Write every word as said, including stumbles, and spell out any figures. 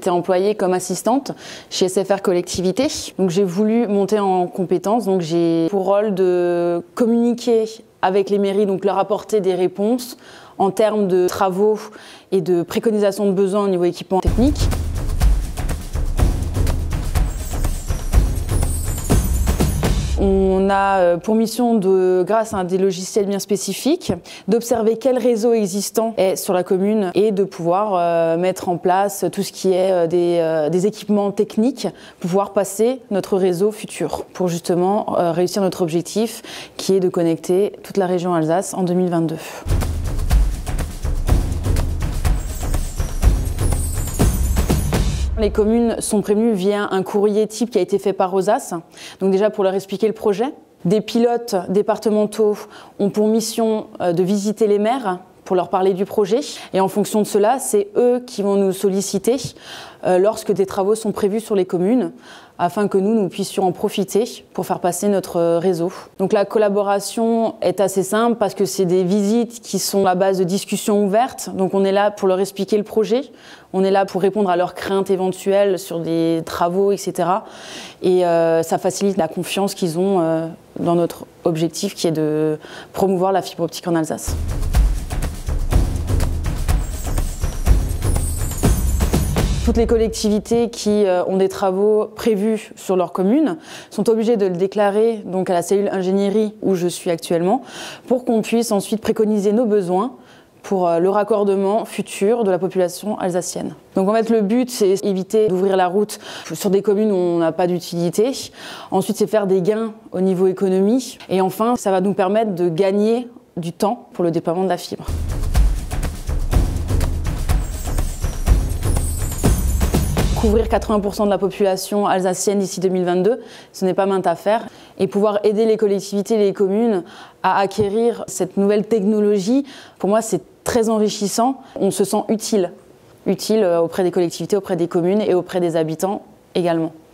j'étais employée comme assistante chez S F R Collectivité. Donc j'ai voulu monter en compétences. Donc j'ai pour rôle de communiquer avec les mairies, donc leur apporter des réponses en termes de travaux et de préconisation de besoins au niveau équipement technique. On a pour mission, de, grâce à des logiciels bien spécifiques, d'observer quel réseau existant est sur la commune et de pouvoir euh, mettre en place tout ce qui est euh, des, euh, des équipements techniques pour pouvoir passer notre réseau futur, pour justement euh, réussir notre objectif qui est de connecter toute la région Alsace en deux mille vingt-deux. Les communes sont prévenues via un courrier type qui a été fait par Rosas, donc déjà pour leur expliquer le projet. Des pilotes départementaux ont pour mission de visiter les maires pour leur parler du projet. Et en fonction de cela, c'est eux qui vont nous solliciter lorsque des travaux sont prévus sur les communes, afin que nous, nous puissions en profiter pour faire passer notre réseau. Donc la collaboration est assez simple parce que c'est des visites qui sont à base de discussions ouvertes. Donc on est là pour leur expliquer le projet, on est là pour répondre à leurs craintes éventuelles sur des travaux, et cetera. Et euh, ça facilite la confiance qu'ils ont euh, dans notre objectif qui est de promouvoir la fibre optique en Alsace. Toutes les collectivités qui ont des travaux prévus sur leur commune sont obligées de le déclarer donc à la cellule ingénierie où je suis actuellement pour qu'on puisse ensuite préconiser nos besoins pour le raccordement futur de la population alsacienne. Donc en fait le but c'est éviter d'ouvrir la route sur des communes où on n'a pas d'utilité. Ensuite c'est faire des gains au niveau économie et enfin ça va nous permettre de gagner du temps pour le déploiement de la fibre. Couvrir quatre-vingts pour cent de la population alsacienne d'ici deux mille vingt-deux, ce n'est pas mainte affaire. Et pouvoir aider les collectivités et les communes à acquérir cette nouvelle technologie, pour moi c'est très enrichissant. On se sent utile, utile auprès des collectivités, auprès des communes et auprès des habitants également.